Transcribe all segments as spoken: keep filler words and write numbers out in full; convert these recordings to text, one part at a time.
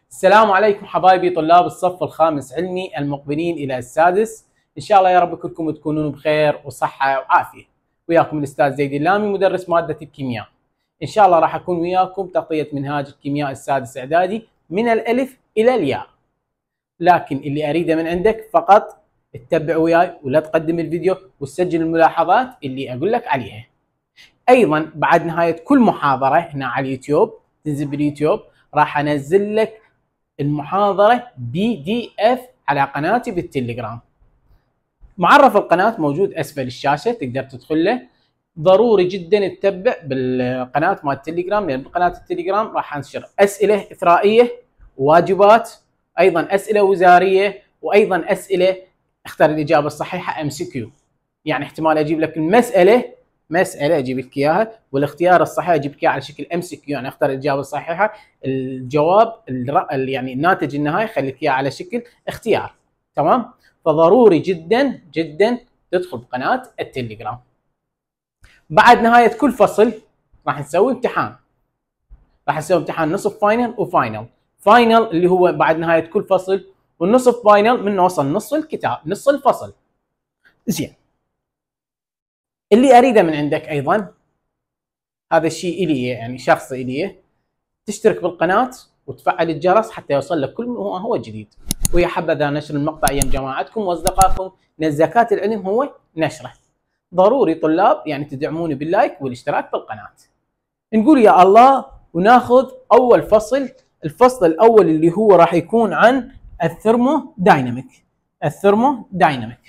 السلام عليكم حبايبي طلاب الصف الخامس علمي المقبلين إلى السادس. إن شاء الله يا رب كلكم تكونون بخير وصحة وعافية. وياكم الأستاذ زيد اللامي مدرس مادة الكيمياء. إن شاء الله راح أكون وياكم تغطية منهاج الكيمياء السادس إعدادي من الألف إلى الياء. لكن اللي أريده من عندك فقط اتبع وياي ولا تقدم الفيديو وتسجل الملاحظات اللي أقول لك عليها. أيضا بعد نهاية كل محاضرة هنا على اليوتيوب، تنزل باليوتيوب راح أنزل لك المحاضرة بي دي اف على قناتي بالتليجرام. معرف القناة موجود اسفل الشاشة، تقدر تدخل له. ضروري جدا تتبع بالقناة مال التليجرام، لان بقناة التليجرام راح انشر اسئلة اثرائية وواجبات، ايضا اسئلة وزارية، وايضا اسئلة اختار الاجابة الصحيحة ام سي كيو. يعني احتمال اجيب لك المسألة مسألة اجيب لك اياها والاختيار الصحيح اجيب لك اياه على شكل ام سي كيو، يعني اختار الاجابة الصحيحة، الجواب يعني الناتج النهائي خليك اياه على شكل اختيار. تمام؟ فضروري جدا جدا تدخل بقناة التليجرام. بعد نهاية كل فصل راح نسوي امتحان. راح نسوي امتحان نصف فاينل وفاينل. فاينل اللي هو بعد نهاية كل فصل، والنصف فاينل من وصل نص الكتاب نص الفصل. زين. اللي اريده من عندك ايضا هذا الشيء الي يعني شخصي الي، تشترك بالقناه وتفعل الجرس حتى يوصل لك كل ما هو جديد. ويا حبذا نشر المقطع ايام جماعتكم واصدقائكم، لان زكاة العلم هو نشره. ضروري طلاب يعني تدعموني باللايك والاشتراك بالقناه. نقول يا الله وناخذ اول فصل. الفصل الاول اللي هو راح يكون عن الثرمودايناميك. الثرمودايناميك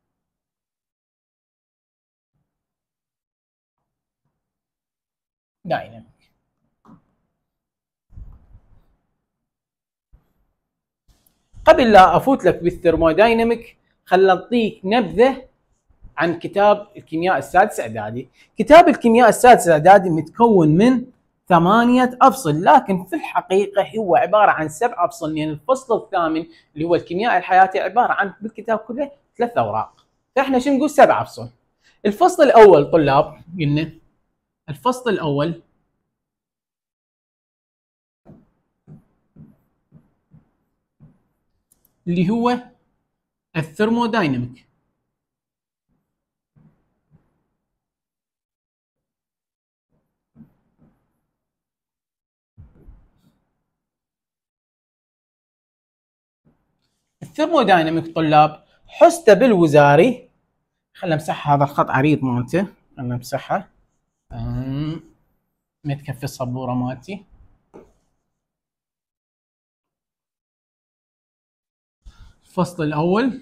دايناميك قبل لا افوت لك بالثرمودايناميك خل نعطيك نبذه عن كتاب الكيمياء السادس اعدادي. كتاب الكيمياء السادس اعدادي متكون من ثمانية افصل، لكن في الحقيقه هو عباره عن سبع افصل، لان يعني الفصل الثامن اللي هو الكيمياء الحياتي عباره عن بالكتاب كله ثلاث اوراق، فاحنا شو نقول سبع افصل. الفصل الاول طلاب قلنا الفصل الاول اللي هو الثرمودايناميك. الثرمودايناميك طلاب حسته بالوزاري. خلينا نمسح هذا الخط عريض مالته، خلينا نمسحه. ما تكفي السبوره مالتي. الفصل الاول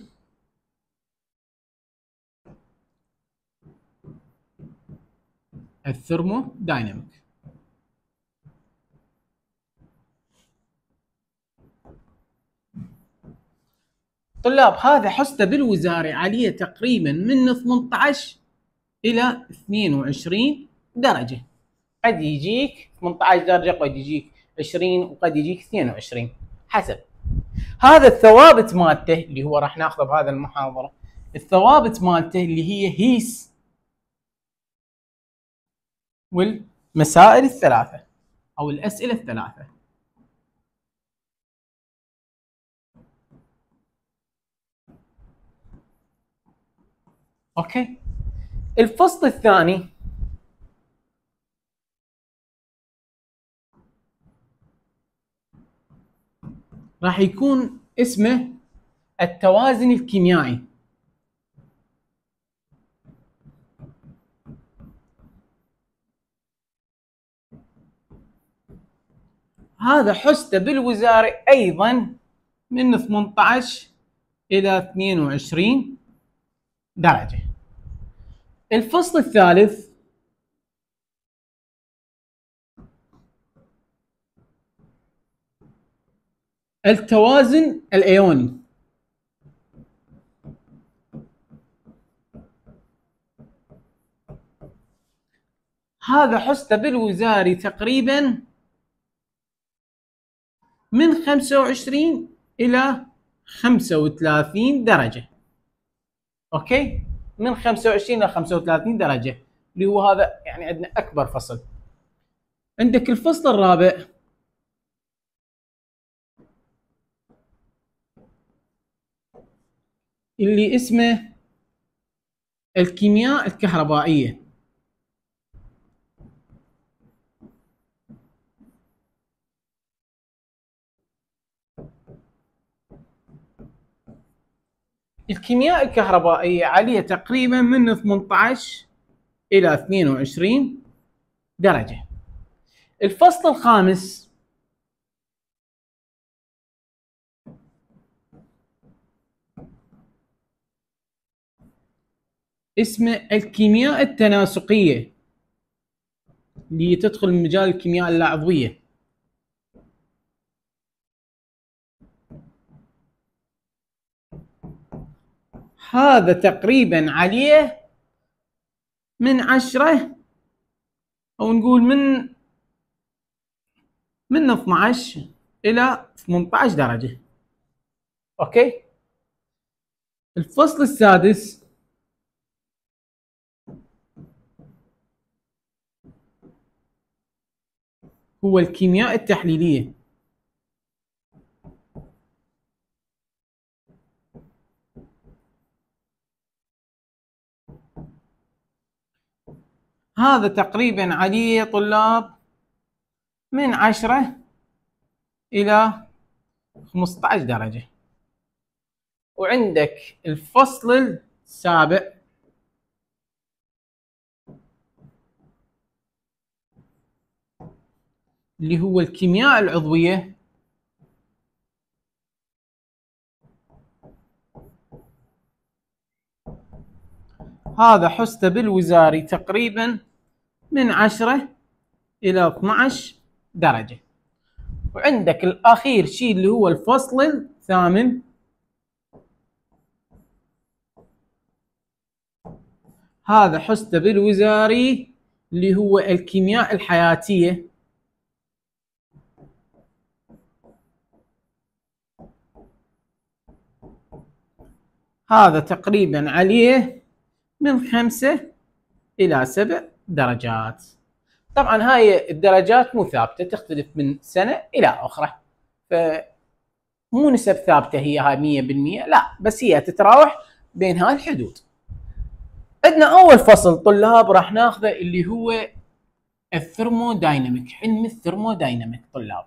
الثرمودايناميك. طلاب هذا حسته بالوزاري عليه تقريبا من ثمانية عشر الى اثنين وعشرين درجه. قد يجيك ثمانية عشر درجه، قد يجيك عشرين، وقد يجيك اثنين وعشرين حسب. هذا الثوابت مالته اللي هو راح ناخذه بهذا المحاضره. الثوابت مالته اللي هي هيس والمسائل الثلاثه او الاسئله الثلاثه. اوكي. الفصل الثاني راح يكون اسمه التوازن الكيميائي. هذا حسته بالوزاري ايضا من ثمانية عشر الى اثنين وعشرين درجه. الفصل الثالث التوازن الايوني. هذا حسته بالوزاري تقريبا من خمسة وعشرين الى خمسة وثلاثين درجه. اوكي، من خمسة وعشرين الى خمسة وثلاثين درجه، اللي هو هذا يعني عندنا اكبر فصل. عندك الفصل الرابع اللي اسمه الكيمياء الكهربائية. الكيمياء الكهربائية عليها تقريبا من ثمانية عشر إلى اثنين وعشرين درجة. الفصل الخامس اسمه الكيمياء التناسقية، اللي تدخل مجال الكيمياء اللاعضوية. هذا تقريبا عليه من عشرة او نقول من من اثني عشر الى ثمانية عشر درجة. اوكي. الفصل السادس هو الكيمياء التحليلية. هذا تقريبا عليه طلاب من عشرة إلى خمسة عشر درجة. وعندك الفصل السابع اللي هو الكيمياء العضوية. هذا حسته بالوزاري تقريبا من عشرة إلى اثني عشر درجة. وعندك الأخير شيء اللي هو الفصل الثامن، هذا حسته بالوزاري اللي هو الكيمياء الحياتية. هذا تقريبا عليه من خمسة إلى سبع درجات. طبعا هاي الدرجات مو ثابتة، تختلف من سنة إلى أخرى، فمو نسب ثابتة هي هاي مية بالمية، لا، بس هي تتراوح بين هاي الحدود. عندنا أول فصل طلاب راح ناخذه اللي هو الثرمودايناميك، علم الثرمودايناميك. طلاب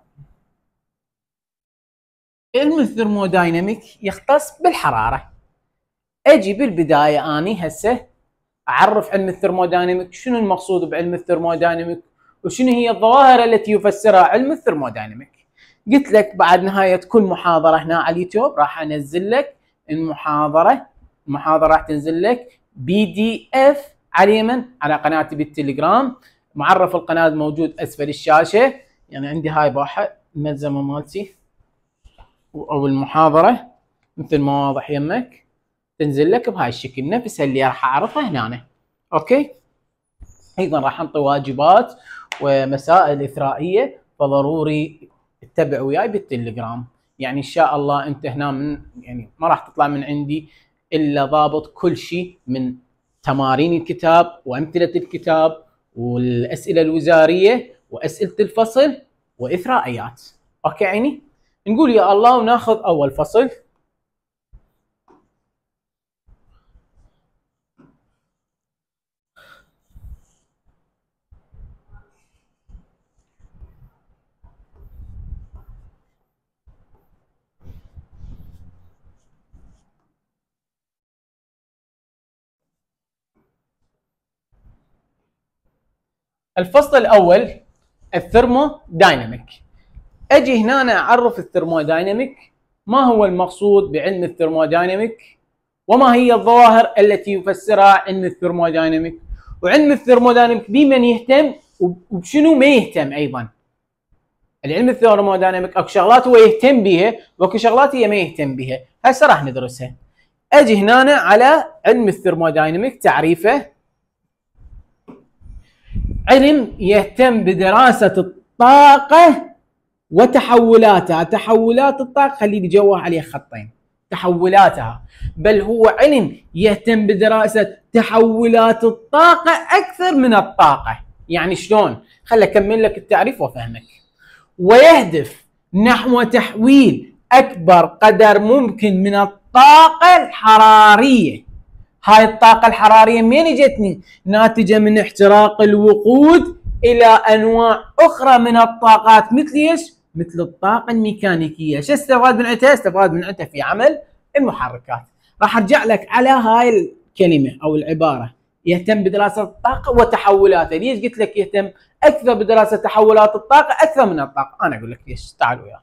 علم الثرمودايناميك يختص بالحرارة. أجي بالبداية أني هسه أعرف علم الثرمودايناميك، شنو المقصود بعلم الثرمودايناميك وشنو هي الظواهر التي يفسرها علم الثرمودايناميك. قلت لك بعد نهاية كل محاضرة هنا على اليوتيوب راح أنزل لك المحاضرة. المحاضرة راح تنزل لك بي دي اف على اليمن على قناتي بالتليجرام. معرف القناة موجود أسفل الشاشة، يعني عندي هاي باحة الملزمة مالتي أو المحاضرة مثل ما واضح يمك، تنزل لك بهاي الشكل نفسها اللي راح اعرفها هنا. اوكي. ايضا راح انطي واجبات ومسائل اثرائيه، فضروري اتبع وياي بالتليجرام. يعني ان شاء الله انت هنا من يعني ما راح تطلع من عندي الا ضابط كل شيء من تمارين الكتاب وامثله الكتاب والاسئله الوزاريه واسئله الفصل واثرائيات. اوكي عيني. نقول يا الله وناخذ اول فصل. الفصل الأول الثرمودايناميك. أجي هنا أعرف الثرمودايناميك، ما هو المقصود بعلم الثرمودايناميك وما هي الظواهر التي يفسرها علم الثرمودايناميك، وعلم الثرمودايناميك بمن يهتم وبشنو ما يهتم. أيضا العلم الثرمودايناميك اكو شغلات هو يهتم بها واكو شغلات هي ما يهتم بها، هسه راح ندرسها. أجي هنا على علم الثرمودايناميك تعريفه: علم يهتم بدراسة الطاقة وتحولاتها. تحولات الطاقة خلي جوه عليه خطين، تحولاتها، بل هو علم يهتم بدراسة تحولات الطاقة أكثر من الطاقة. يعني شلون؟ خلي أكمل لك التعريف وأفهمك. ويهدف نحو تحويل أكبر قدر ممكن من الطاقة الحرارية. هاي الطاقة الحرارية منين اجتني؟ ناتجة من احتراق الوقود الى انواع اخرى من الطاقات، مثل ايش؟ مثل الطاقة الميكانيكية. شو استفاد من عندها؟ استفاد من عندها في عمل المحركات. راح ارجع لك على هاي الكلمة او العبارة، يهتم بدراسة الطاقة وتحولاتها. ليش قلت لك يهتم اكثر بدراسة تحولات الطاقة اكثر من الطاقة؟ انا اقول لك ليش، تعال وياي.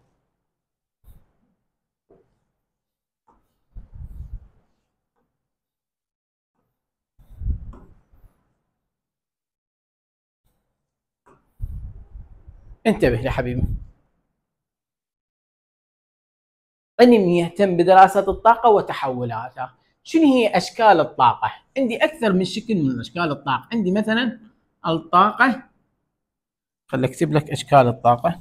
انتبه يا حبيبي، علم يهتم بدراسة الطاقة وتحولاتها. شنو هي أشكال الطاقة؟ عندي أكثر من شكل من أشكال الطاقة. عندي مثلا الطاقة، خليني أكتب لك أشكال الطاقة.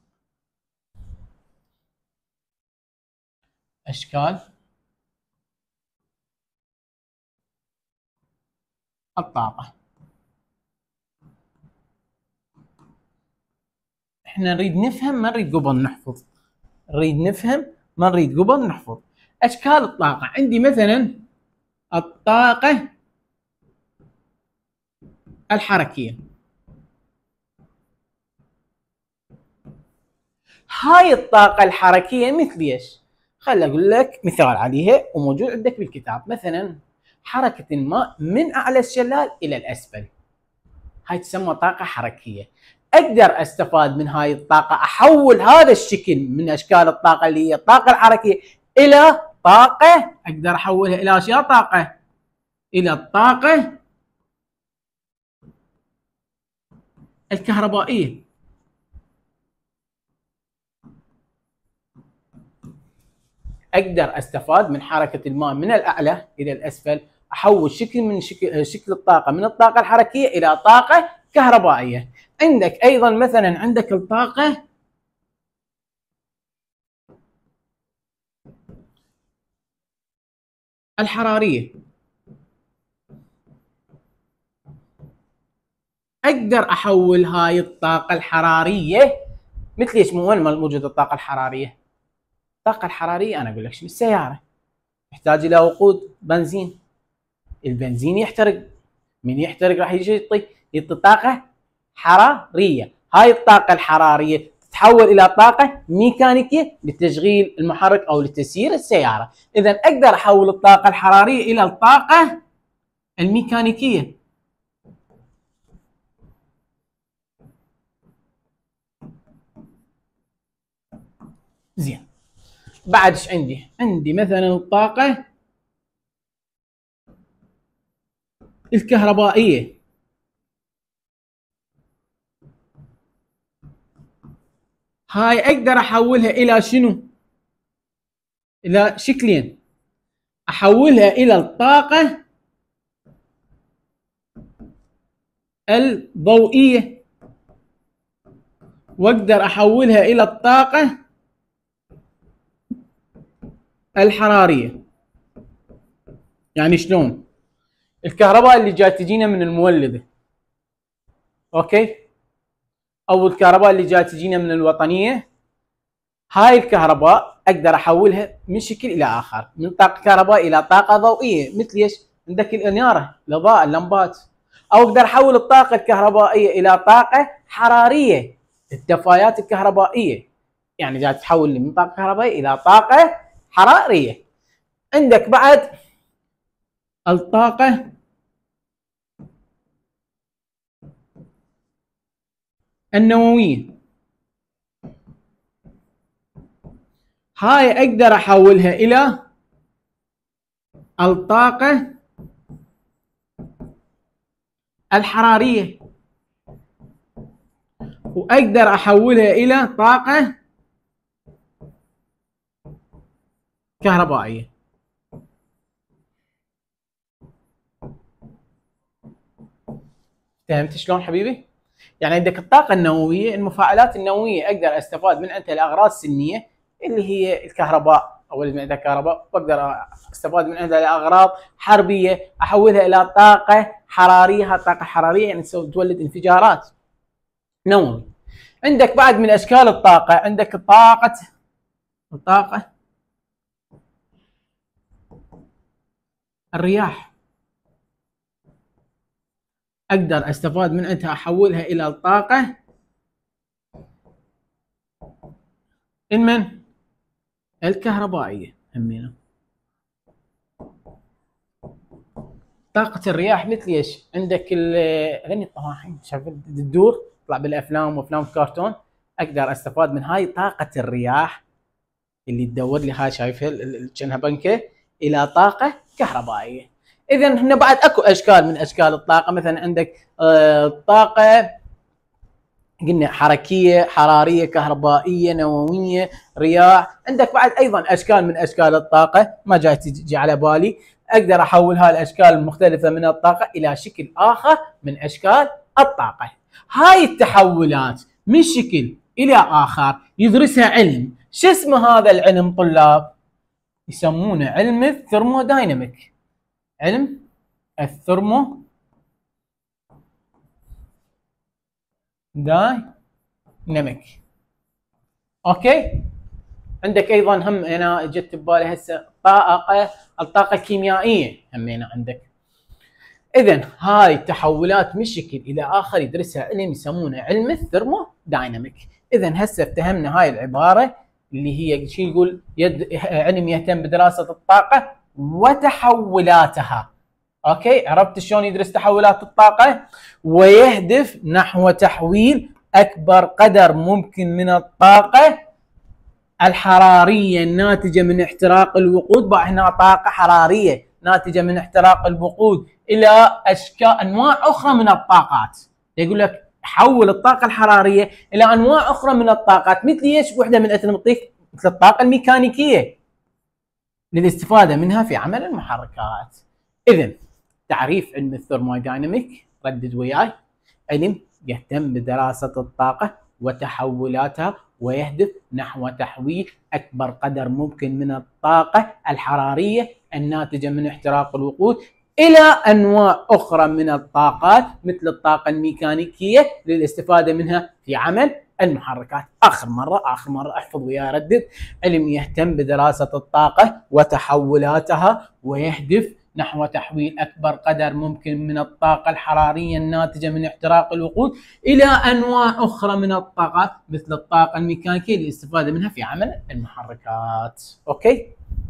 أشكال الطاقة. احنا نريد نفهم، ما نريد قبل نحفظ. نريد نفهم، ما نريد قبل نحفظ. أشكال الطاقة عندي مثلا الطاقة الحركية. هاي الطاقة الحركية مثل ايش؟ خليني اقول لك مثال عليها وموجود عندك بالكتاب. مثلا حركة الماء من اعلى الشلال الى الاسفل، هاي تسمى طاقة حركية. اقدر استفاد من هاي الطاقة، احول هذا الشكل من اشكال الطاقة اللي هي الطاقة الحركية الى طاقة، اقدر احولها الى اشياء طاقة، الى الطاقة الكهربائية. اقدر استفاد من حركه الماء من الاعلى الى الاسفل، احول شكل من شكل, شكل الطاقه من الطاقه الحركيه الى طاقه كهربائيه. عندك ايضا مثلا عندك الطاقه الحراريه. اقدر احول هاي الطاقه الحراريه مثل ايش؟ من وين موجوده الطاقه الحراريه؟ الطاقه الحراريه انا اقول لك شنو؟ السياره يحتاج الى وقود بنزين، البنزين يحترق، من يحترق راح يجي يعطي يعطي طاقه حراريه. هاي الطاقه الحراريه تتحول الى طاقه ميكانيكيه لتشغيل المحرك او لتسيير السياره. اذا اقدر احول الطاقه الحراريه الى الطاقه الميكانيكيه. زين، بعد ايش عندي؟ عندي مثلا الطاقه الكهربائيه. هاي اقدر احولها الى شنو؟ الى شكلين. احولها الى الطاقه الضوئيه، واقدر احولها الى الطاقه الحراريه. يعني شلون؟ الكهرباء اللي جاي تجينا من المولده، اوكي، او الكهرباء اللي جاي تجينا من الوطنيه، هاي الكهرباء اقدر احولها من شكل الى اخر، من طاقه كهرباء الى طاقه ضوئيه. مثل ايش؟ عندك الاناره، الاضاءه، اللمبات. او اقدر احول الطاقه الكهربائيه الى طاقه حراريه، الدفايات الكهربائيه. يعني جاي تحول من طاقه كهربائيه الى طاقه حراريه. عندك بعد الطاقه النوويه. هاي اقدر احولها الى الطاقة الحرارية، واقدر احولها الى طاقة كهربائية. فهمت شلون حبيبي؟ يعني عندك الطاقة النووية، المفاعلات النووية اقدر استفاد من عندها لاغراض سلمية اللي هي الكهرباء، او اللي عندها كهرباء، واقدر استفاد من عندها لاغراض حربية، احولها الى طاقة حرارية. طاقة حرارية يعني تولد انفجارات نووي. عندك بعد من اشكال الطاقة عندك طاقة الطاقة الرياح اقدر استفاد من عندها احولها الى الطاقه المن الكهربائيه همينه. طاقه الرياح مثل ايش؟ عندك غني الطواحين شايف تدور تطلع بالافلام وافلام الكرتون، اقدر استفاد من هاي طاقه الرياح اللي تدور لي هاي شايفها كأنها بنكه الى طاقه كهربائيه. اذا هنا بعد اكو اشكال من اشكال الطاقه، مثلا عندك آه طاقه قلنا حركيه، حراريه، كهربائيه، نوويه، رياح. عندك بعد ايضا اشكال من اشكال الطاقه ما جاي تجي على بالي، اقدر احول هاي الاشكال المختلفه من الطاقه الى شكل اخر من اشكال الطاقه. هاي التحولات من شكل الى اخر يدرسها علم، شو اسمه هذا العلم طلاب؟ يسمونه علم الثرمودايناميك. علم الثرمو دايناميك. اوكي. عندك ايضا هم هنا جت ببالي هسه طاقه الطاقه الكيميائيه همينه عندك. اذا هاي التحولات من شكل الى اخر يدرسها علم يسمونه علم الثرمودايناميك. اذا هسه افتهمنا هاي العباره اللي هي شو يقول؟ يد علم يهتم بدراسه الطاقه وتحولاتها. اوكي، عرفت شلون يدرس تحولات الطاقه؟ ويهدف نحو تحويل اكبر قدر ممكن من الطاقه الحراريه الناتجه من احتراق الوقود. بقى هنا طاقه حراريه ناتجه من احتراق الوقود الى اشكال انواع اخرى من الطاقات. يقول لك حول الطاقه الحراريه الى انواع اخرى من الطاقات، مثل ايش؟ وحده من نعطيك مثل الطاقه الميكانيكيه للاستفاده منها في عمل المحركات. اذا تعريف علم الثرمودايناميك ردد وياي: علم يهتم بدراسه الطاقه وتحولاتها ويهدف نحو تحويل اكبر قدر ممكن من الطاقه الحراريه الناتجه من احتراق الوقود الى انواع اخرى من الطاقات مثل الطاقه الميكانيكيه للاستفاده منها في عمل المحركات. اخر مره اخر مره احفظ ويا ردد: علم يهتم بدراسه الطاقه وتحولاتها ويهدف نحو تحويل اكبر قدر ممكن من الطاقه الحراريه الناتجه من احتراق الوقود الى انواع اخرى من الطاقات مثل الطاقه الميكانيكيه للاستفاده منها في عمل المحركات. اوكي؟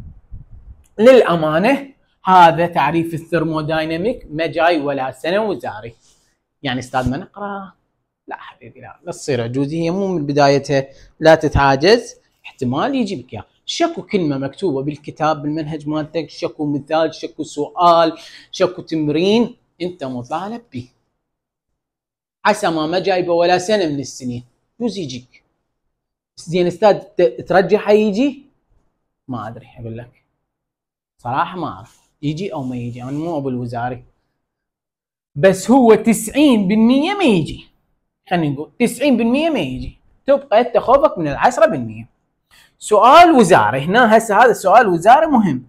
للامانه هذا تعريف الثرمودايناميك، ما جاي ولا سنه وزاري. يعني استاذ ما نقرا؟ لا حبيبي لا، لا تصير عجوزي، هي مو من بدايتها، لا تتعاجز، احتمال يجيبك اياه. شكو كلمه مكتوبه بالكتاب بالمنهج مالتك، شكو مثال، شكو سؤال، شكو تمرين، انت مطالب به. عسى ما ما جايبه ولا سنه من السنين، يجوز يجيك. زين استاذ ترجح يجي؟ ما ادري اقول لك صراحه، ما اعرف يجي او ما يجي، انا مو ابو الوزاري، بس هو تسعين بالمية ما يجي. خلينا نقول تسعين بالمية ما يجي، تبقى انت خوفك من العشرة بالمية. سؤال وزاري هنا هسه، هذا السؤال وزاري مهم.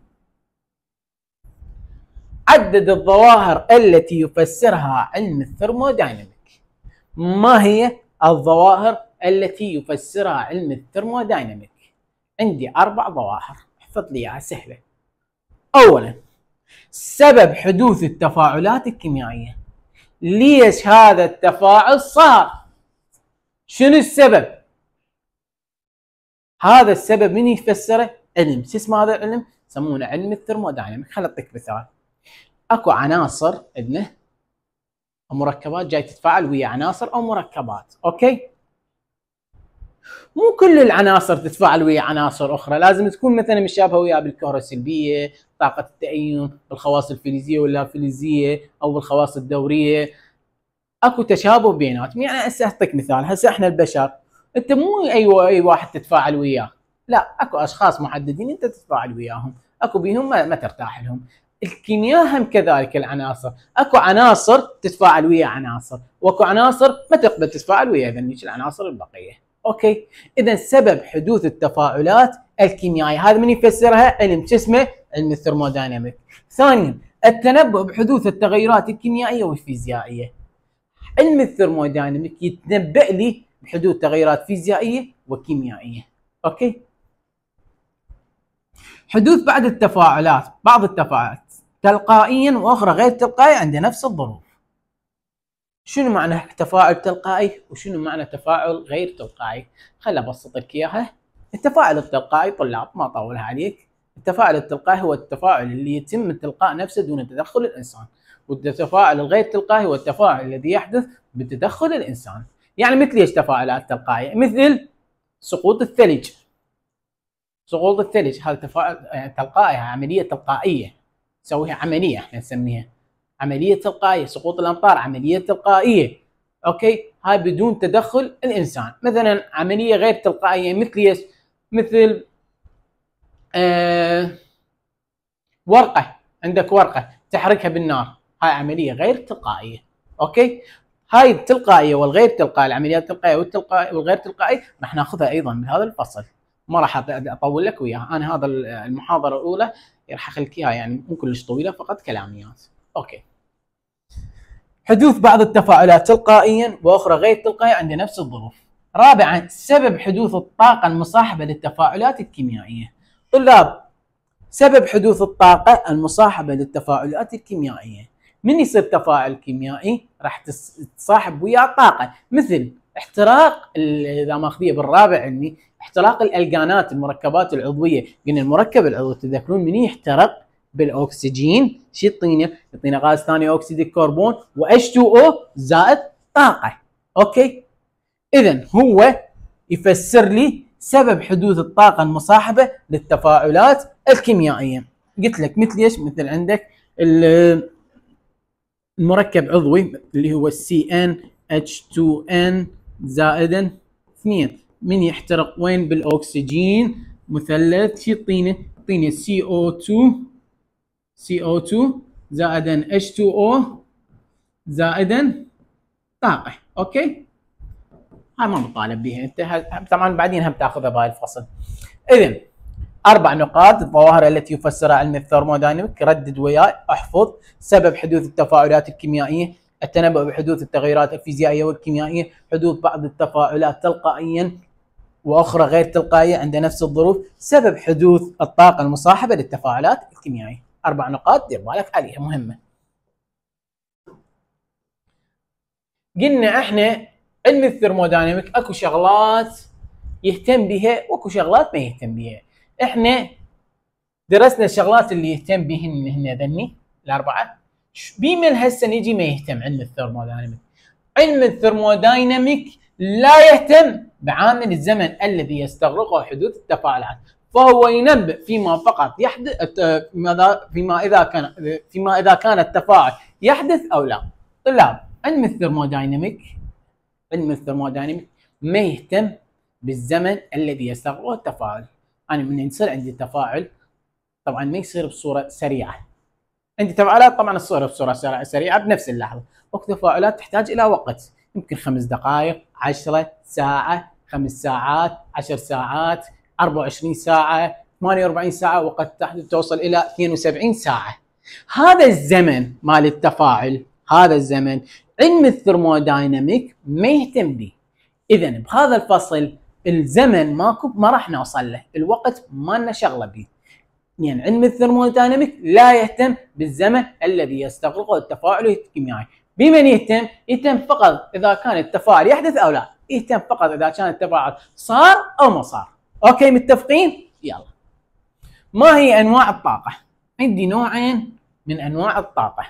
عدد الظواهر التي يفسرها علم الثرمودايناميك. ما هي الظواهر التي يفسرها علم الثرمودايناميك؟ عندي اربع ظواهر، احفظ لي اياها سهله. اولا، سبب حدوث التفاعلات الكيميائيه. ليش هذا التفاعل صار؟ شنو السبب؟ هذا السبب من يفسره؟ علم. شو اسمه هذا العلم؟ يسمونه علم الثرمودايناميك. خل اعطيك مثال. اكو عناصر عندنا مركبات جاي تتفاعل ويا عناصر او مركبات، اوكي؟ مو كل العناصر تتفاعل ويا عناصر اخرى، لازم تكون مثلا مشابهه وياها بالكهروسلبيه، طاقه التأين، بالخواص الفلزيه ولا فلزيه او بالخواص الدوريه. اكو تشابه بيناتهم. يعني هسه اعطيك مثال، هسه احنا البشر، انت مو اي اي واحد تتفاعل وياه، لا، اكو اشخاص محددين انت تتفاعل وياهم، اكو بيهم ما, ما ترتاح لهم. الكيمياء هم كذلك، العناصر اكو عناصر تتفاعل ويا عناصر، واكو عناصر ما تقبل تتفاعل ويا ذنيك العناصر البقيه. اوكي؟ اذا سبب حدوث التفاعلات الكيميائيه هذا من يفسرها؟ علم شو اسمه؟ علم الثرمودايناميك. ثانيا، التنبؤ بحدوث التغيرات الكيميائيه والفيزيائيه. علم الثرمودايناميك يتنبأ لي بحدوث تغيرات فيزيائيه وكيميائيه. اوكي؟ حدوث بعض التفاعلات، بعض التفاعلات تلقائيا واخرى غير تلقائيه عند نفس الظروف. شنو معنى تفاعل تلقائي وشنو معنى تفاعل غير تلقائي؟ خليني ابسط لك اياها. التفاعل التلقائي طلاب ما اطولها عليك، التفاعل التلقائي هو التفاعل اللي يتم من تلقاء نفسه دون تدخل الانسان، والتفاعل الغير تلقائي هو التفاعل الذي يحدث بتدخل الانسان. يعني مثل ايش تفاعلات تلقائيه؟ مثل سقوط الثلج. سقوط الثلج هذا تفاعل تلقائي، عمليه تلقائيه نسويها عمليه احنا نسميها عمليه تلقائيه. سقوط الامطار عمليه تلقائيه، اوكي، هاي بدون تدخل الانسان. مثلا عمليه غير تلقائيه مثل ايش؟ مثل آه ورقه، عندك ورقه تحركها بالنار، هاي عمليه غير تلقائيه، اوكي. هاي التلقائيه والغير تلقائيه، العمليات التلقائيه والتلقائيه والغير تلقائيه راح ناخذها ايضا بهذا الفصل، ما راح اطول لك وياها. انا هذا المحاضره الاولى راح اخليك اياها يعني مو كلش طويله، فقط كلاميات، اوكي. حدوث بعض التفاعلات تلقائيا واخرى غير تلقائيه عند نفس الظروف. رابعا سبب حدوث الطاقه المصاحبه للتفاعلات الكيميائيه. طلاب، سبب حدوث الطاقه المصاحبه للتفاعلات الكيميائيه، من يصير تفاعل كيميائي راح تصاحب وياه طاقه، مثل احتراق، اذا ماخذيه بالرابع علمي، احتراق الالجانات، المركبات العضويه. قلنا المركب العضوي تذكرون من يحترق بالاكسجين شو يعطينا؟ يعطينا غاز ثاني اكسيد الكربون و إتش تو أو زائد طاقه، اوكي. اذا هو يفسر لي سبب حدوث الطاقه المصاحبه للتفاعلات الكيميائيه. قلت لك مثل ايش؟ مثل عندك المركب عضوي اللي هو سي إن إتش تو إن زائدا اثنين، من يحترق وين؟ بالاكسجين، مثلث شو يعطينا؟ يعطينا سي أو تو سي أو تو زائدا إتش تو أو زائدا طاقه، اوكي. هاي ما مطالب بها انت، طبعا بعدين هم تاخذها بهاي الفصل. اذا اربع نقاط الظواهر التي يفسرها علم الثرمودايناميك، ردد وياي، احفظ. سبب حدوث التفاعلات الكيميائيه، التنبؤ بحدوث التغيرات الفيزيائيه والكيميائيه، حدوث بعض التفاعلات تلقائيا واخرى غير تلقائيه عند نفس الظروف، سبب حدوث الطاقه المصاحبه للتفاعلات الكيميائيه. اربع نقاط دير بالك عليها مهمه. قلنا احنا علم الثرمودايناميك اكو شغلات يهتم بها واكو شغلات ما يهتم بها. احنا درسنا الشغلات اللي يهتم بهن هن ذني الاربعه. بمن هسه نجي ما يهتم علم الثرمودايناميك؟ علم الثرمودايناميك لا يهتم بعامل الزمن الذي يستغرقه حدوث التفاعلات، فهو ينبئ فيما فقط يحدث فيما اذا كان فيما اذا كان التفاعل يحدث او لا. طلاب، علم الثرمودايناميك علم الثرمودايناميك ما يهتم بالزمن الذي يستغرقه التفاعل. انا من يصير عندي تفاعل طبعا ما يصير بصوره سريعه، عندي تفاعلات طبعا تصير بصوره سريعه بنفس اللحظه، وقت تفاعلات تحتاج الى وقت، يمكن خمس دقائق، عشرة ساعه، خمس ساعات، عشر ساعات، أربعة وعشرين ساعه، ثمانية وأربعين ساعه، وقد تحدث توصل الى اثنين وسبعين ساعه. هذا الزمن مال التفاعل، هذا الزمن علم الثرمودايناميك ما يهتم به. اذا بهذا الفصل الزمن ماكو، ما راح نوصل له، الوقت ما لنا شغله به. يعني علم الثرمودايناميك لا يهتم بالزمن الذي يستغرقه التفاعل الكيميائي. بمن يهتم؟ يهتم فقط اذا كان التفاعل يحدث او لا، يهتم فقط اذا كان التفاعل صار او ما صار. اوكي متفقين؟ يلا. ما هي انواع الطاقه؟ عندي نوعين من انواع الطاقه.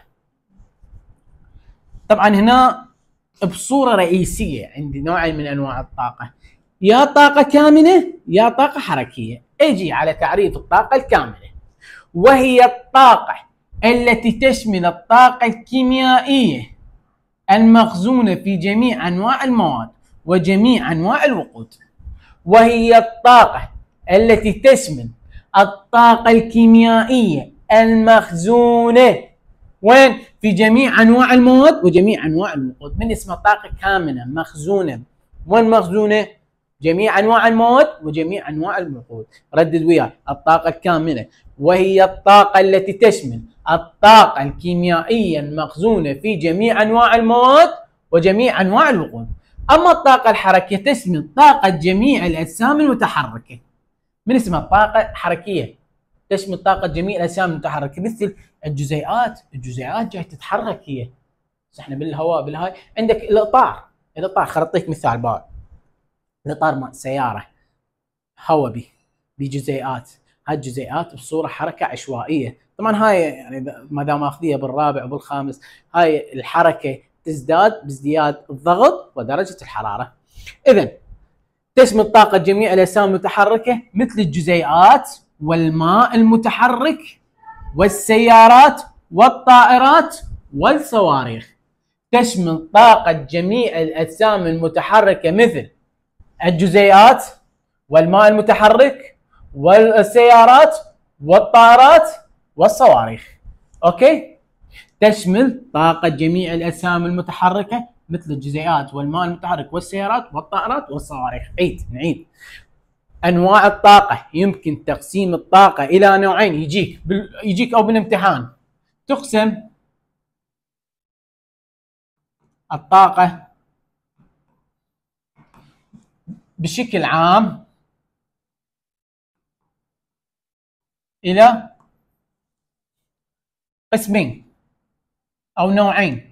طبعا هنا بصوره رئيسيه عندي نوعين من انواع الطاقه، يا طاقه كامنه يا طاقه حركيه. اجي على تعريف الطاقه الكامنه، وهي الطاقه التي تشمل الطاقه الكيميائيه المخزونه في جميع انواع المواد وجميع انواع الوقود. وهي الطاقه التي تشمل الطاقه الكيميائيه المخزونه وين؟ في جميع انواع المواد وجميع انواع الوقود. من اسمها طاقه كامنه مخزونه، وين مخزونه؟ جميع انواع المواد وجميع انواع الوقود. ردد وياي، الطاقه الكامنه وهي الطاقه التي تشمل الطاقه الكيميائيه المخزونه في جميع انواع المواد وجميع انواع الوقود. اما الطاقه الحركيه تشمل طاقه جميع الاجسام المتحركه. من اسمها طاقه حركيه، تشمل طاقه جميع الاجسام المتحركه، مثل الجزيئات الجزيئات جاي تتحرك هي، بس احنا بالهواء بالهاي. عندك الاطار، الاطار خل اعطيك مثال بارد. الاطار مال سياره هواء بي بجزيئات، هاي الجزيئات بصوره حركه عشوائيه. طبعا هاي يعني ما دام ماخذيها بالرابع وبالخامس، هاي الحركه تزداد بازدياد الضغط ودرجه الحراره. اذا تشمل طاقه جميع الاجسام المتحركه مثل الجزيئات والماء المتحرك والسيارات والطائرات والصواريخ. تشمل طاقة جميع الأجسام المتحركة مثل الجزيئات والماء المتحرك والسيارات والطائرات والصواريخ. أوكي؟ تشمل طاقة جميع الأجسام المتحركة مثل الجزيئات والماء المتحرك والسيارات والطائرات والصواريخ. عيد نعيد. انواع الطاقه، يمكن تقسيم الطاقه الى نوعين. يجيك بال... يجيك او بالامتحان تقسم الطاقه بشكل عام الى قسمين او نوعين،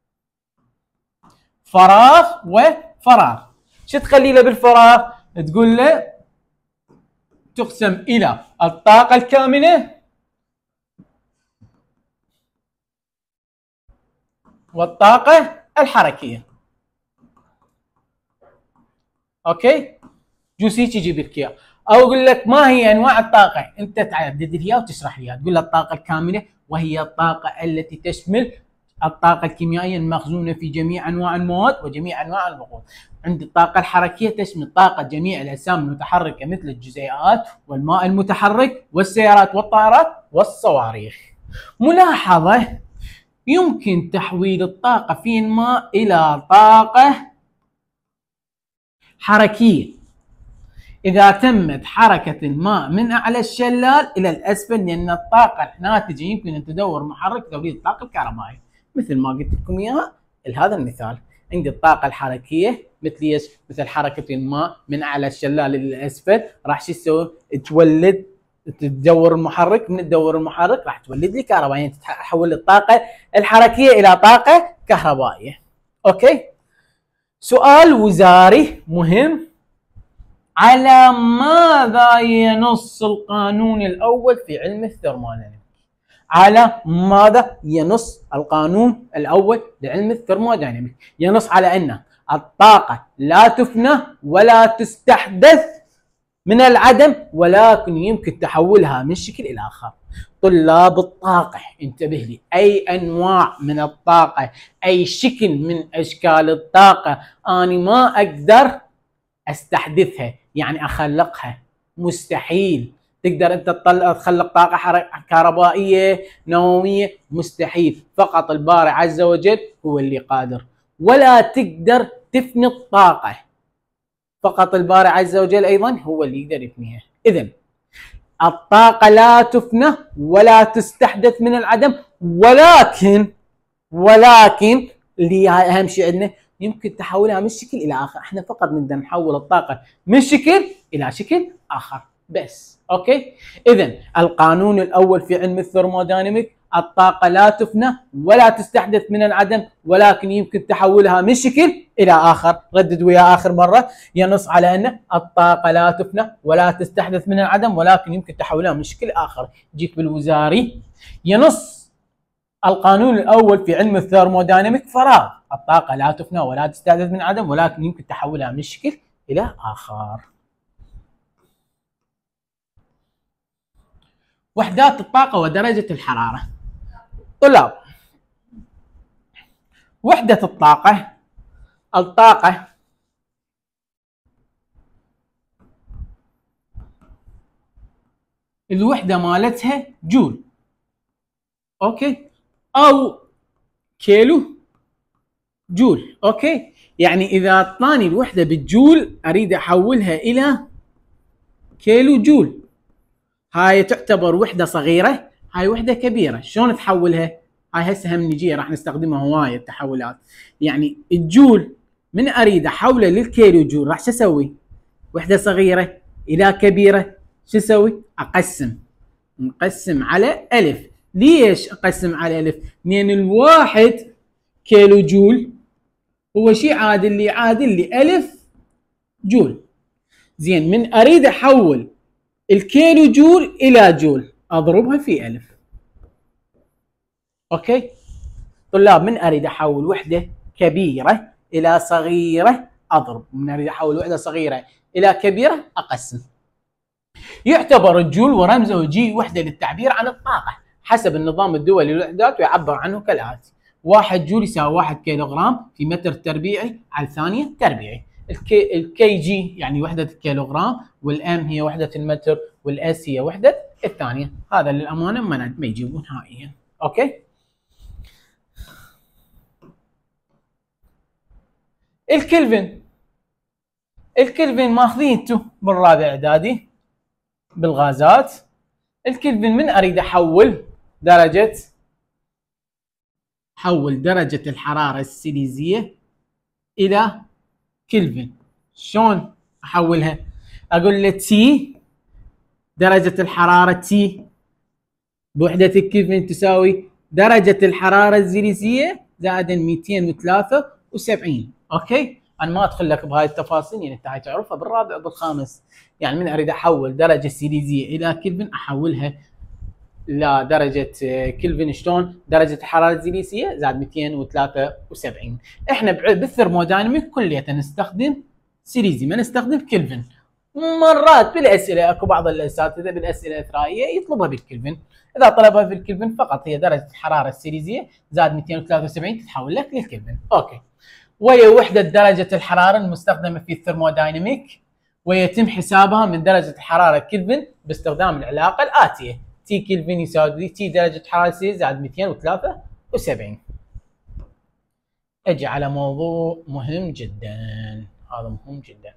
فراغ وفراغ. شو تخلي له بالفراغ؟ تقول له تقسم إلى الطاقة الكامنة والطاقة الحركية. أوكي؟ جوسيتش يجيب لك إياه، أو أقول لك ما هي أنواع الطاقة؟ أنت تعدد لي إياه وتشرح لي إياه. تقول له الطاقة الكامنة وهي الطاقة التي تشمل الطاقة الكيميائية المخزونة في جميع أنواع المواد وجميع أنواع الوقود. عند الطاقة الحركية تشمل طاقة جميع الأجسام المتحركة مثل الجزيئات والماء المتحرك والسيارات والطائرات والصواريخ. ملاحظة: يمكن تحويل الطاقة في الماء إلى طاقة حركية إذا تمت حركة الماء من أعلى الشلال إلى الأسفل، لأن الطاقة الناتجة يمكن أن تدور محرك توليد الطاقة الكهربائية مثل ما قلت لكم إياها لهذا المثال. عند الطاقة الحركية مثل ايش؟ مثل حركة الماء من أعلى الشلال إلى الأسفل، راح شو تسوي؟ تولد تدور المحرك، من تدور المحرك راح تولد لي كهرباء، يعني تحول الطاقة الحركية إلى طاقة كهربائية. أوكي؟ سؤال وزاري مهم: على ماذا ينص القانون الأول في علم الثرموديناميكا؟ على ماذا ينص القانون الأول لعلم الثرموديناميكا؟ ينص على أن الطاقة لا تفنى ولا تستحدث من العدم، ولكن يمكن تحولها من شكل إلى آخر. طلاب الطاقة انتبه لي، أي أنواع من الطاقة، أي شكل من أشكال الطاقة أنا ما أقدر استحدثها، يعني اخلقها، مستحيل. تقدر انت تخلق طاقه كهربائيه نوويه؟ مستحيل، فقط الباري عز وجل هو اللي قادر. ولا تقدر تفني الطاقه، فقط الباري عز وجل ايضا هو اللي يقدر يفنيها. اذا الطاقه لا تفنى ولا تستحدث من العدم، ولكن ولكن اللي اهم شيء عندنا يمكن تحولها من شكل الى اخر. احنا فقط نقدر نحول الطاقه من شكل الى شكل اخر بس. اوكي؟ اذا القانون الاول في علم الثرموديناميك: الطاقه لا تفنى ولا تستحدث من العدم، ولكن يمكن تحولها من شكل الى اخر. ردد ويا اخر مره. ينص على ان الطاقه لا تفنى ولا تستحدث من العدم، ولكن يمكن تحولها من شكل اخر. جيك بالوزاري: ينص القانون الأول في علم الثرموديناميك فراغ: الطاقة لا تفنى ولا تستحدث من عدم، ولكن يمكن تحولها من شكل إلى آخر. وحدات الطاقة ودرجة الحرارة. طلاب، وحدة الطاقة، الطاقة الوحدة مالتها جول، أوكي، أو كيلو جول. اوكي؟ يعني اذا اعطاني الوحده بالجول اريد احولها الى كيلو جول، هاي تعتبر وحده صغيره، هاي وحده كبيره. شلون تحولها؟ هاي هسه هم نجي راح نستخدمها هوايه التحولات. يعني الجول من اريد احوله للكيلو جول راح شو اسوي؟ وحده صغيره الى كبيره، شو اسوي؟ اقسم، نقسم على الف. ليش اقسم على الف؟ لان الواحد كيلو جول هو شيء عادل لي عادل لي الف جول. زين، من اريد احول الكيلو جول الى جول اضربها في الف. اوكي طلاب، من اريد احول وحده كبيره الى صغيره اضرب، من اريد احول وحده صغيره الى كبيره اقسم. يعتبر الجول ورمزه جي وحده للتعبير عن الطاقه حسب النظام الدولي للوحدات، ويعبر عنه كالاتي: واحد جول يساوي واحد كيلوغرام في متر تربيعي على ثانيه تربيعي. الكي, الكي جي يعني وحده الكيلوغرام، والام هي وحده المتر، والاس هي وحده الثانيه. هذا للامانه ما ما يجيبون نهائيا. اوكي، الكلفن الكلفن ماخذين انتم بالرابع اعدادي بالغازات. الكلفن من اريد احول درجه حول درجه الحراره السيليزيه الى كلفن، شلون احولها؟ اقول له تي درجه الحراره تي بوحده الكلفن تساوي درجه الحراره السيليزيه زائد مئتين وثلاثة وسبعين. اوكي، انا ما ادخل لك بهاي التفاصيل، يعني انت هاي تعرفها بالرابع وبالخامس. يعني من اريد احول درجه سيليزيه الى كلفن احولها لدرجه كلفن، شلون؟ درجه الحراره السيليزيه زائد مئتين وثلاثة وسبعين. احنا بالثرمودايناميك كلية نستخدم سيليزي، ما نستخدم كلفن. مرات بالاسئله اكو بعض الاساتذه بالاسئله الاثرائيه يطلبها بالكلفن، اذا طلبها في الكلفن فقط هي درجه الحراره السيليزيه زائد مئتين وثلاثة وسبعين تتحول لك للكلفن. اوكي، وهي وحده درجه الحراره المستخدمه في الثرمودايناميك، ويتم حسابها من درجه الحراره كلفن باستخدام العلاقه الاتيه: تي كلفن يساوي تي درجه حراره سيليزيه زائد مئتين وثلاثة وسبعين. اجي على موضوع مهم جدا، هذا مهم جدا.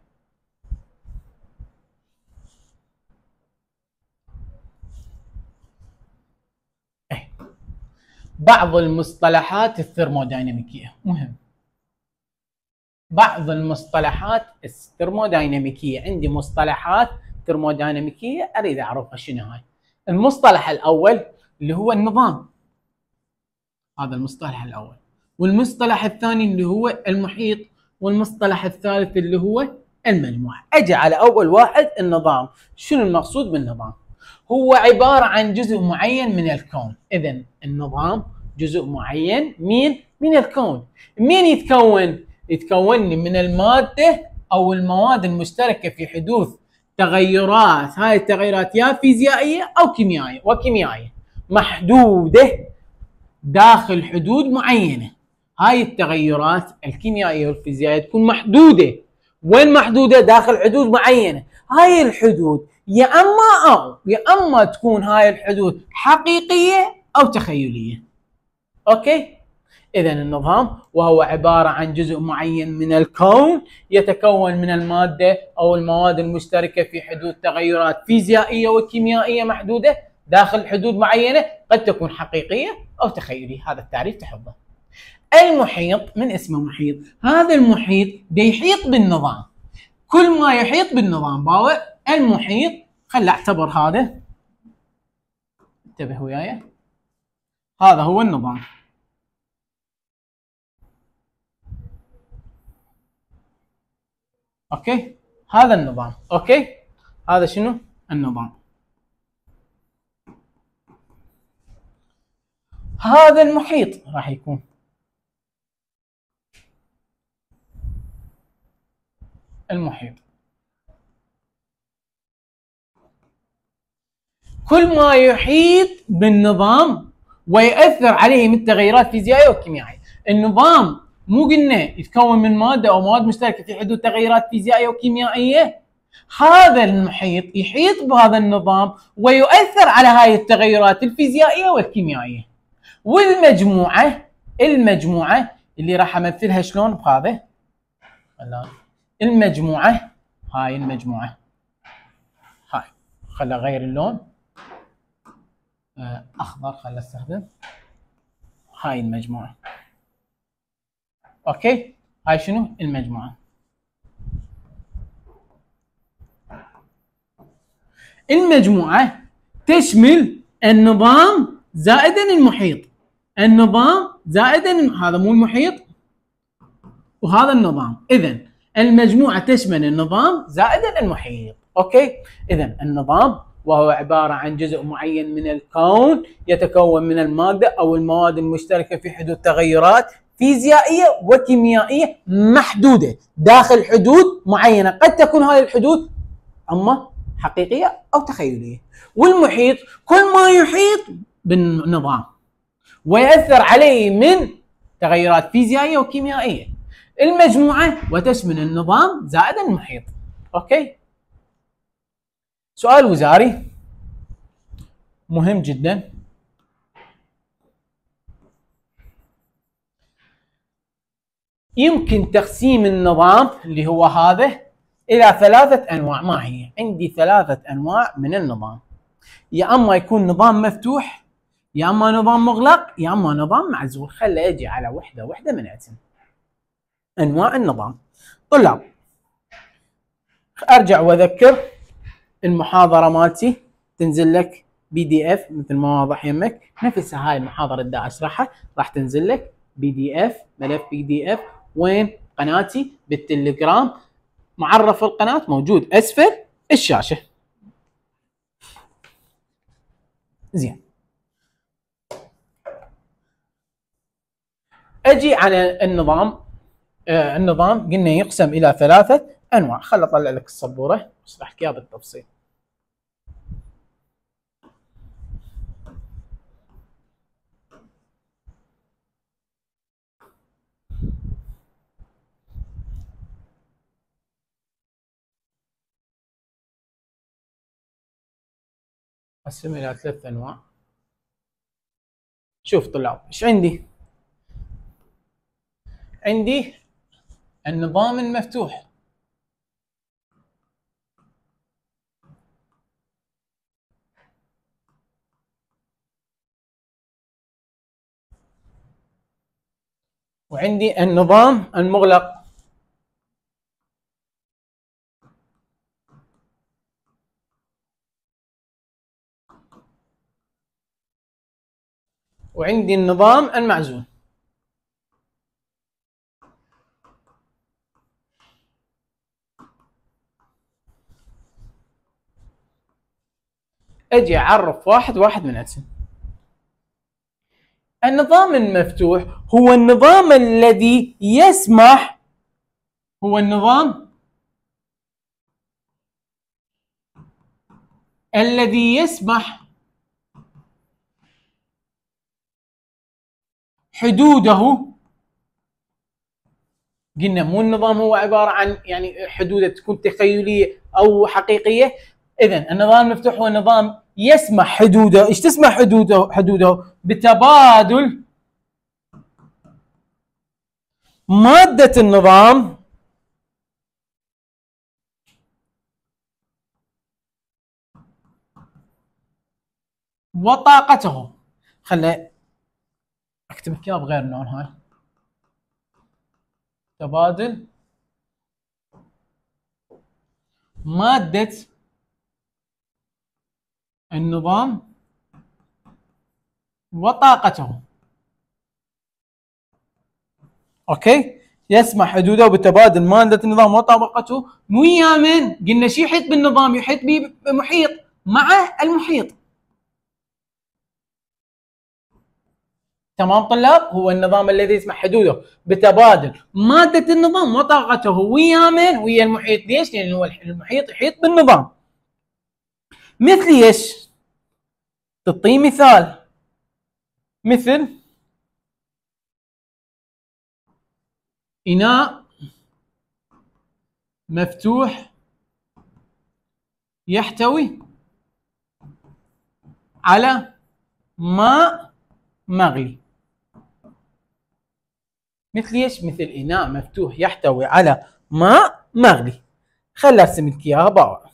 بعض المصطلحات الثرمودايناميكيه مهم. بعض المصطلحات الثرمودايناميكيه، عندي مصطلحات ثرمودايناميكيه اريد اعرفها شنو هاي. المصطلح الاول اللي هو النظام، هذا المصطلح الاول، والمصطلح الثاني اللي هو المحيط، والمصطلح الثالث اللي هو المجموعه. اجي على اول واحد النظام. شنو المقصود بالنظام؟ هو عباره عن جزء معين من الكون. اذا النظام جزء معين من من الكون. مين يتكون؟ يتكون من الماده او المواد المشتركه في حدوث تغيرات. هاي التغيرات يا فيزيائيه او كيميائيه وكيميائيه محدوده داخل حدود معينه. هاي التغيرات الكيميائيه والفيزيائيه تكون محدوده. وين محدوده؟ داخل حدود معينه. هاي الحدود يا اما او يا اما تكون هاي الحدود حقيقيه او تخيليه. اوكي، اذا النظام وهو عباره عن جزء معين من الكون يتكون من الماده او المواد المشتركه في حدود تغيرات فيزيائيه وكيميائيه محدوده داخل حدود معينه، قد تكون حقيقيه او تخيليه. هذا التعريف تحفظه. المحيط من اسمه محيط، هذا المحيط بيحيط بالنظام. كل ما يحيط بالنظام باور المحيط. خل اعتبر هذا، انتبه وياي، هذا هو النظام. اوكي، هذا النظام. اوكي، هذا شنو؟ النظام. هذا المحيط راح يكون. المحيط كل ما يحيط بالنظام ويؤثر عليه من تغيرات فيزيائيه وكيميائيه. النظام مو قلنا يتكون من ماده او مواد مشتركه في حدود تغيرات فيزيائيه وكيميائيه؟ هذا المحيط يحيط بهذا النظام ويؤثر على هاي التغيرات الفيزيائيه والكيميائيه. والمجموعه المجموعه اللي راح امثلها شلون بهذا المجموعه. هاي المجموعه، هاي خل اغير اللون اخضر، خل استخدم هاي المجموعه. اوكي، هاي شنو؟ المجموعه. المجموعه تشمل النظام زائدا المحيط. النظام زائدا هذا مو المحيط وهذا النظام. اذا المجموعه تشمل النظام زائدا المحيط. اوكي، اذا النظام وهو عباره عن جزء معين من الكون يتكون من الماده او المواد المشتركه في حدود تغيرات فيزيائيه وكيميائيه محدوده داخل حدود معينه، قد تكون هذه الحدود اما حقيقيه او تخيليه. والمحيط كل ما يحيط بالنظام ويأثر عليه من تغيرات فيزيائيه وكيميائيه. المجموعه وتشمل النظام زائد المحيط. اوكي، سؤال وزاري مهم جدا. يمكن تقسيم النظام اللي هو هذا الى ثلاثه انواع. ما هي؟ عندي ثلاثه انواع من النظام، يا اما يكون نظام مفتوح، يا اما نظام مغلق، يا اما نظام معزول. خلي اجي على وحده وحده من انواع النظام. طلاب، ارجع واذكر المحاضره مالتي تنزل لك بي دي اف مثل ما واضح يمك، نفس هاي المحاضره اللي دا اشرحها راح تنزل لك بي دي اف، ملف بي دي اف. وين؟ قناتي بالتليجرام، معرف القناه موجود اسفل الشاشه. زين، اجي على النظام. آه النظام قلنا يقسم الى ثلاثه انواع. خل اطلع لك السبوره اشرح اياها بالتفصيل. قسم الى ثلاث انواع. شوف طلاب ايش عندي؟ عندي النظام المفتوح، وعندي النظام المغلق. وعندي النظام المعزول. اجي اعرف واحد واحد من عندهم. النظام المفتوح هو النظام الذي يسمح هو النظام الذي يسمح حدوده. قلنا مو النظام هو عباره عن يعني حدوده تكون تخيليه او حقيقيه. اذا النظام المفتوح هو النظام يسمح حدوده. ايش تسمح حدوده؟ حدوده بتبادل ماده النظام وطاقته. خلي اكتب لك اياها بغير لون. هاي تبادل مادة النظام وطاقته. اوكي، يسمح حدوده بتبادل مادة النظام وطاقته ويا من؟ قلنا شي يحيط بالنظام؟ يحيط بمحيط مع المحيط. تمام طلاب؟ هو النظام الذي يسمح حدوده بتبادل مادة النظام وطاقته ويا من؟ ويا المحيط. ليش؟ لأن هو المحيط يحيط بالنظام. مثل ايش؟ تعطيه مثال، مثل إناء مفتوح يحتوي على ماء مغلي. مثل ايش؟ مثل إناء مفتوح يحتوي على ماء مغلي. خل ارسم لك اياها باوع.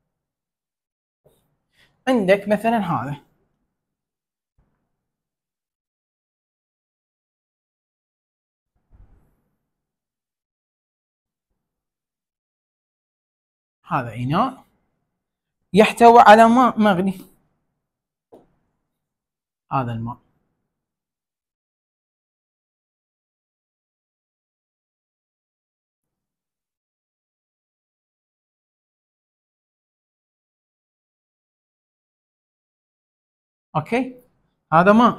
عندك مثلا هذا، هذا إناء يحتوي على ماء مغلي. هذا الماء. اوكي، هذا ماء.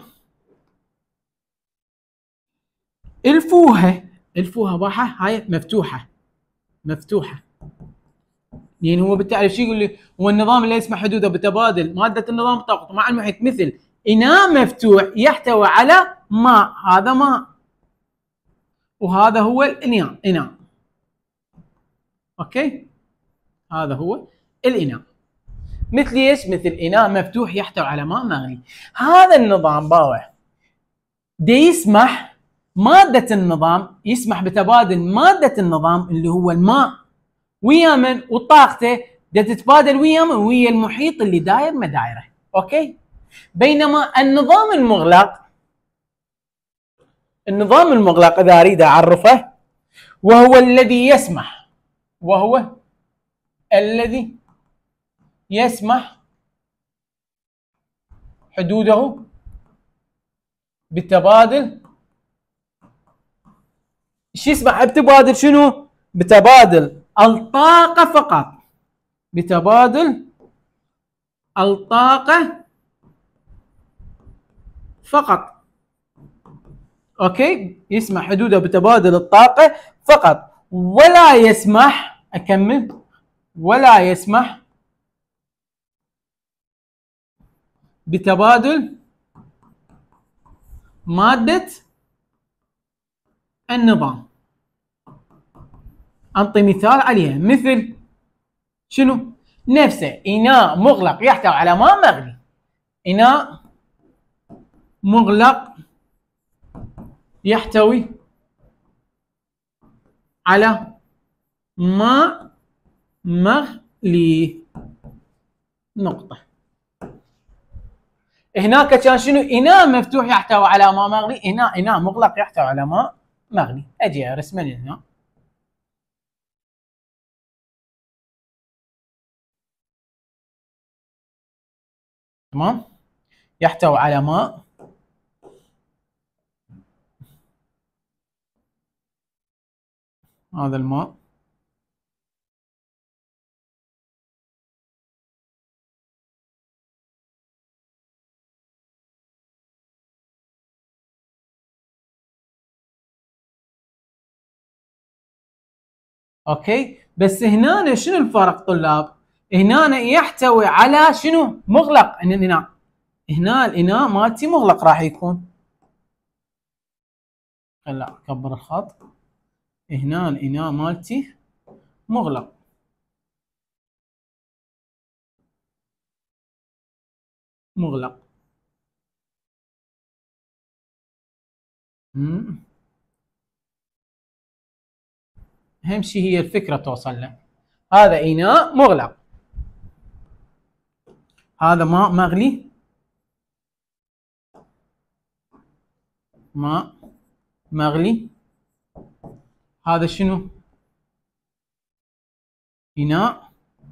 الفوهة، الفوهة باحة هاي مفتوحة، مفتوحة. يعني هو بالتعريف شو يقول لي؟ هو النظام اللي يسمح حدوده بتبادل مادة النظام طاقته مع المحيط مثل إناء مفتوح يحتوي على ماء، هذا ماء. وهذا هو الإناء، إناء. اوكي، هذا هو الإناء. مثل ايش؟ مثل إناء مفتوح يحتوي على ماء مغلي. هذا النظام باوع دي يسمح مادة النظام، يسمح بتبادل مادة النظام اللي هو الماء ويا من وطاقته بدها تتبادل ويا من ويا المحيط اللي داير مدايره. اوكي، بينما النظام المغلق، النظام المغلق اذا اريد اعرفه وهو الذي يسمح، وهو الذي يسمح حدوده بتبادل، ايش يسمح بتبادل شنو؟ بتبادل الطاقة فقط، بتبادل الطاقة فقط. اوكي، يسمح حدوده بتبادل الطاقة فقط، ولا يسمح، اكمل، ولا يسمح بتبادل مادة النظام. انطي مثال عليها، مثل شنو؟ نفسه إناء مغلق يحتوي على ماء مغلي، إناء مغلق يحتوي على ماء مغلي، نقطة. هناك كان شنو؟ إناء مفتوح يحتوي على ماء مغلي، إناء إناء مغلق يحتوي على ماء مغلي. أجي أرسمه هنا. تمام، يحتوي على ماء هذا الماء اوكي. بس هنا شنو الفرق طلاب؟ هنا يحتوي على شنو؟ مغلق. ان الاناء هنا الاناء مالتي مغلق راح يكون. لا اكبر الخط. هنا الاناء مالتي مغلق، مغلق. امم اهم شيء هي الفكره توصل له. هذا اناء مغلق، هذا ماء مغلي، ماء مغلي. هذا شنو؟ إناء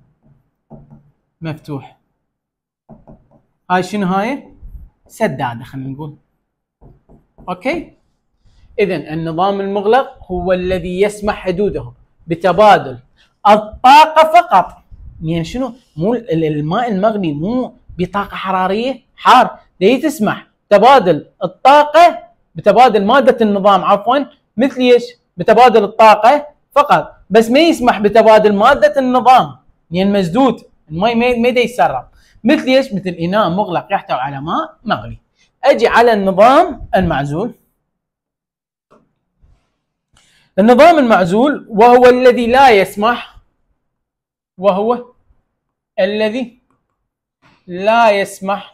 مفتوح. هاي شنو؟ هاي سدادة خلينا نقول. اوكي، اذا النظام المغلق هو الذي يسمح حدوده بتبادل الطاقة فقط. يعني شنو؟ مو الماء المغلي مو بطاقة حرارية حار، دي تسمح تبادل الطاقة بتبادل مادة النظام، عفوا، مثل ايش؟ بتبادل الطاقة فقط، بس ما يسمح بتبادل مادة النظام، يعني مسدود، الماء ما يقدر يتسرب. مثل ايش؟ مثل إناء مغلق يحتوي على ماء مغلي. اجي على النظام المعزول. النظام المعزول وهو الذي لا يسمح، وهو الذي لا يسمح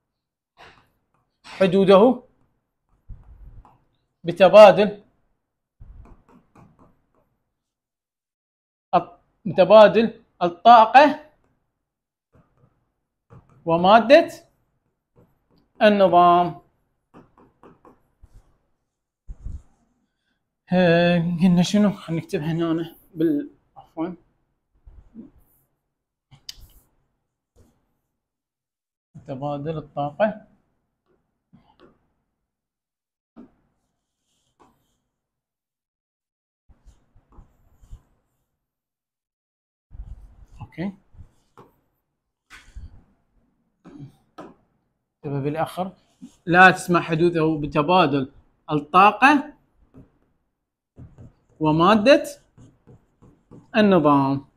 حدوده بتبادل بتبادل الطاقة ومادة النظام. قلنا شنو؟ خلينا نكتبها هنا بال عفوا تبادل الطاقة اوكي السبب الاخر لا تسمح حدوثه بتبادل الطاقة ومادة النظام.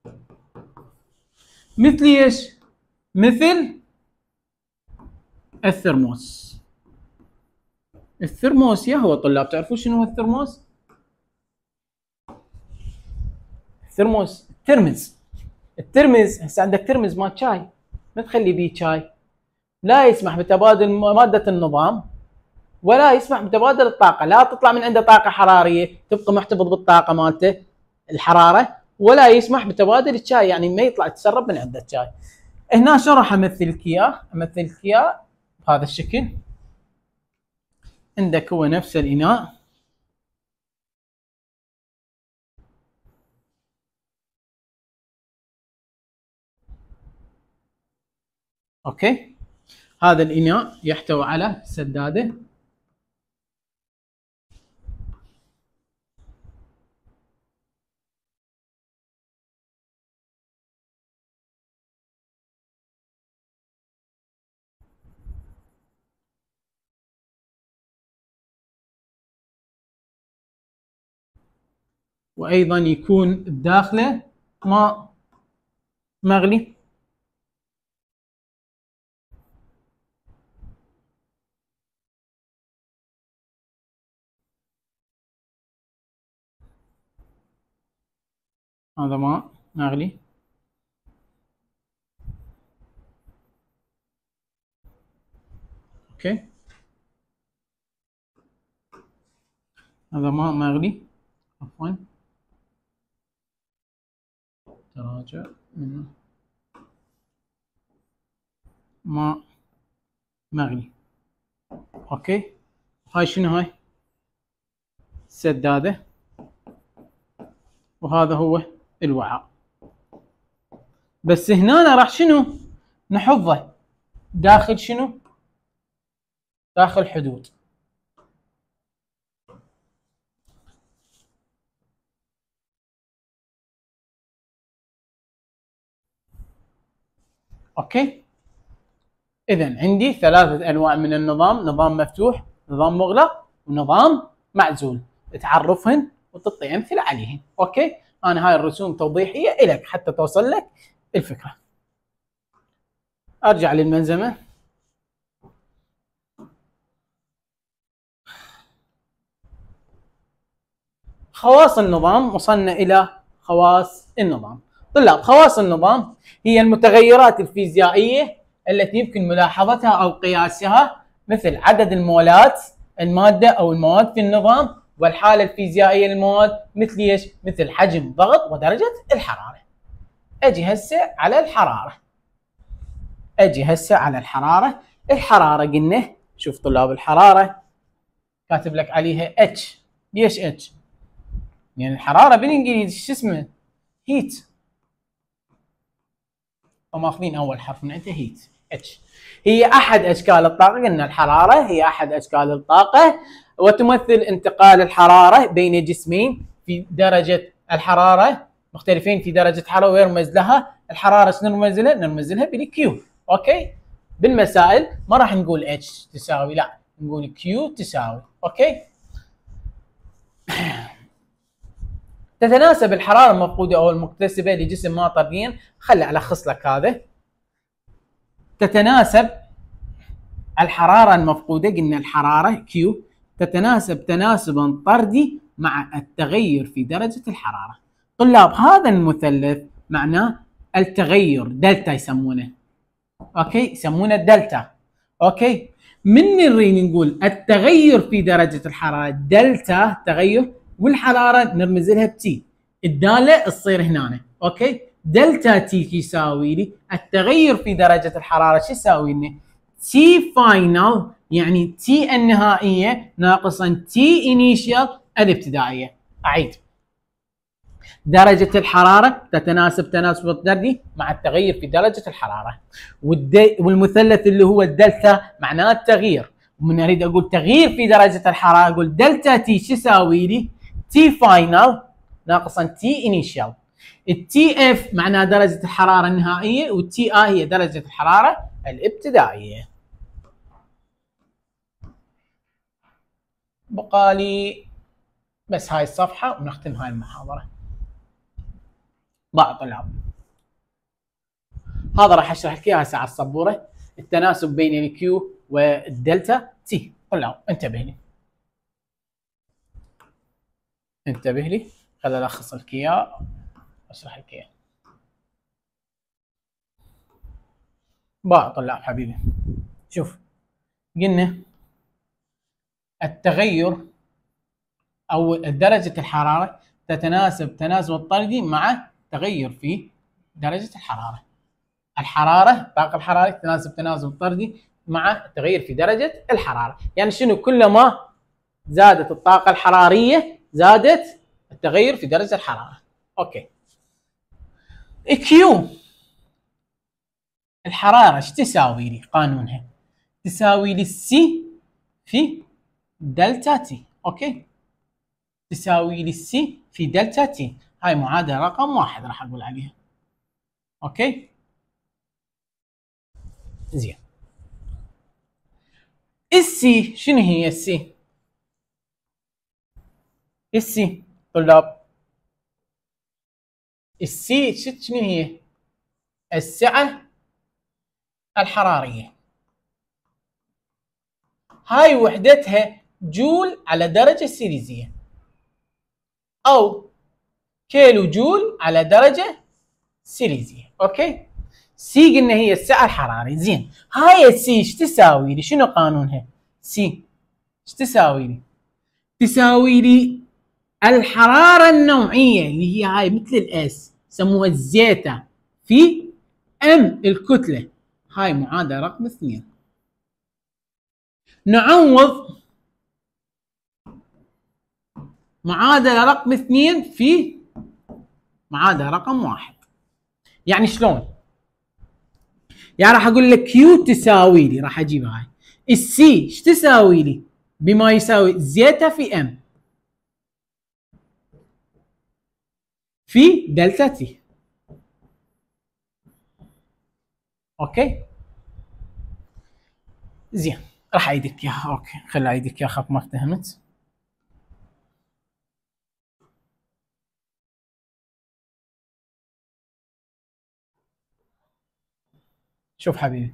مثل ايش؟ مثل الثرموس. الثرموس يا هو طلاب تعرفون شنو هو الثرموس؟ الثرموس الترمز. الترمز هسه عندك ترمز مال شاي ما تخلي بيه شاي، لا يسمح بتبادل مادة النظام ولا يسمح بتبادل الطاقة، لا تطلع من عنده طاقة حرارية تبقى محتفظ بالطاقة مالته الحرارة، ولا يسمح بتبادل الشاي يعني ما يطلع يتسرب من عنده الشاي. هنا شو راح امثل لك اياه؟ امثل لك اياه بهذا الشكل. عندك هو نفس الاناء، اوكي هذا الاناء يحتوي على سدادة وايضا يكون بداخله ماء مغلي. هذا ماء مغلي اوكي هذا ماء مغلي عفوا تراجع منه ماء مغلي اوكي. هاي شنو هاي؟ سدادة، وهذا هو الوعاء. بس هنا راح شنو نحفظه داخل شنو؟ داخل حدود. اوكي اذا عندي ثلاثة انواع من النظام، نظام مفتوح، نظام مغلق، ونظام معزول. تعرفهن وتعطي امثله عليهن. اوكي انا هاي الرسوم توضيحيه الك حتى توصل لك الفكره. ارجع للملزمه. خواص النظام، وصلنا الى خواص النظام. طلاب خواص النظام هي المتغيرات الفيزيائيه التي يمكن ملاحظتها او قياسها، مثل عدد المولات الماده او المواد في النظام، والحاله الفيزيائيه للمواد مثل ايش؟ مثل حجم، ضغط، ودرجه الحراره. اجي هسه على الحراره. اجي هسه على الحراره. الحراره قلنا شوف طلاب الحراره كاتب لك عليها اتش. ليش اتش؟ يعني الحراره بالانجليزي شو اسمه؟ هيت. وماخذين اول حرف من عندها هيت اتش. هي احد اشكال الطاقه. قلنا الحراره هي احد اشكال الطاقه، وتمثل انتقال الحراره بين جسمين في درجه الحراره مختلفين في درجه الحراره، ويرمز لها الحراره. شنو نرمز لها؟ نرمز لها بالكيو. اوكي بالمسائل ما راح نقول اتش تساوي، لا نقول كيو تساوي. اوكي تتناسب الحراره المفقوده او المكتسبه لجسم ما طرديا. خلي الخص لك هذا. تتناسب الحراره المفقوده، قلنا الحراره كيو تتناسب تناسبا طردي مع التغير في درجه الحراره. طلاب هذا المثلث معناه التغير، دلتا يسمونه. اوكي يسمونه الدلتا. اوكي من نريد نقول التغير في درجه الحراره دلتا تغير، والحراره نرمز لها بتي. الداله تصير هنا. اوكي دلتا تي يساوي لي التغير في درجه الحراره. شو يساوي لنا؟ تي فاينل يعني تي النهائيه ناقصا تي انيشال الابتدائيه. اعيد، درجة الحرارة تتناسب تناسب الطردي مع التغير في درجة الحرارة، والمثلث اللي هو الدلتا معناه التغيير. ومن اريد اقول تغيير في درجة الحرارة اقول دلتا تي شو يساوي لي؟ تي فاينل ناقصا تي انيشال. التي اف معناها درجة الحرارة النهائية، والتي اي هي درجة الحرارة الابتدائية. بقالي بس هاي الصفحة ونختم هاي المحاضرة. بعض طلاب هذا راح اشرح لك اياها هسه على السبورة، التناسب بين الكيو والدلتا تي. طلاب انتبه لي انتبه لي خليني الخص لك اياه اشرح لك اياه. بعض طلاب حبيبي شوف، قلنا التغير او درجة الحرارة تتناسب تناسب الطردي مع تغير في درجة الحرارة. الحرارة الطاقة الحرارية تتناسب تناسب الطردي مع تغير في درجة الحرارة. يعني شنو؟ كلما زادت الطاقة الحرارية زادت التغير في درجة الحرارة. اوكي. كيو الحرارة ايش تساوي لي؟ قانونها تساوي لي السي في دلتا تي. اوكي، تساوي لي السي في دلتا تي. هاي معادلة رقم واحد راح اقول عليها. اوكي زين. السي شنو هي السي؟ السي طلاب السي شنو هي؟ السعة الحرارية. هاي وحدتها جول على درجة سيليزية او كيلو جول على درجة سيليزية. اوكي، سي قلنا هي السعة الحرارية. زين، هاي السي ايش تساوي لي؟ شنو قانونها؟ سي ايش تساوي لي؟ تساوي لي الحرارة النوعية اللي هي هاي مثل الاس سموها الزيتا في ام الكتلة. هاي معادلة رقم اثنين. نعوض معادلة رقم اثنين في معادلة رقم واحد. يعني شلون؟ يعني راح اقول لك كيو تساوي لي، راح اجيب هاي السي ايش تساوي لي؟ بما يساوي زيتا في ام في دلتا تي. اوكي زين، راح اعيدك اياها. اوكي خلي اعيدك اياها خاف ما افتهمت. شوف حبيبي،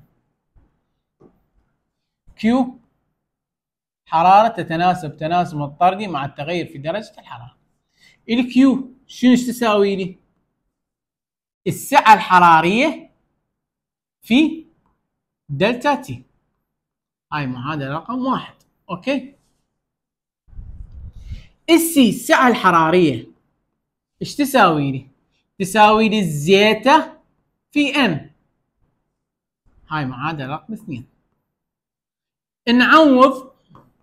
كيو حرارة تتناسب تناسب الطردي مع التغير في درجة الحرارة. الكيو شنو تساوي لي؟ السعة الحرارية في دلتا تي. هاي معادلة رقم واحد. اوكي. السي السعة الحرارية ايش تساوي لي؟ تساوي لي الزيتا في ام. هاي معادلة رقم اثنين. نعوض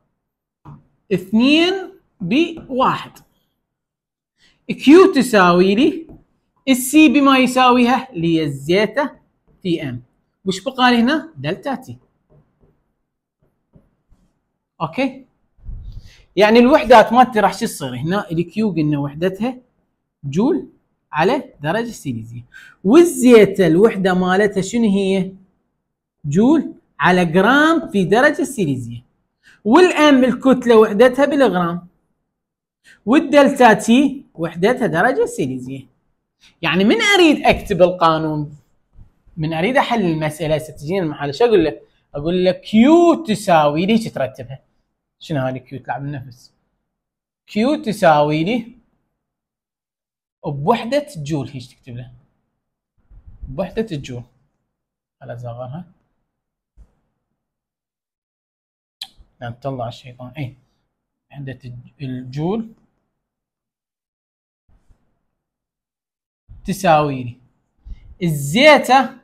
اثنين بواحد. كيو تساوي لي السي بما يساويها اللي هي الزيتا في ام. وش بقى لي هنا؟ دلتا تي. اوكي، يعني الوحدات مالتي راح شو تصير هنا؟ الكيو قلنا وحدتها جول على درجة سيليزية، والزيتا الوحدة مالتها شنو هي؟ جول على جرام في درجة سيليزية، والام الكتلة وحدتها بالغرام، والدلتا تي وحدتها درجة سيليزية. يعني من اريد اكتب القانون، من اريد احل المسألة ستجيني المحل، شو اقول له؟ اقول له كيو تساوي لي، ترتبها شنو هذه كيو؟ تلعب النفس. كيو تساوي لي بوحدة جول، هيش تكتب له بوحدة الجول. خل اصغرها يعني تطلع الشيطان. اي وحدة الجول تساوي لي الزيتا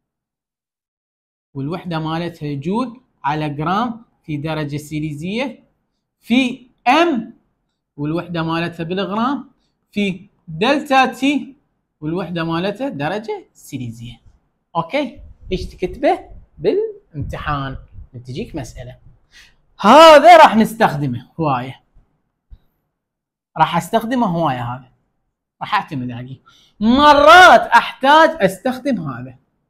والوحدة مالتها جول على جرام في درجة سيليزية في ام والوحدة مالتها بالغرام في دلتا تي والوحدة مالتها درجة سيليزية. اوكي، ايش تكتبه بالامتحان تجيك مسألة. هذا راح نستخدمه هواية، راح استخدمه هواية هذا. راح اعتمد عليه. مرات احتاج استخدم هذا.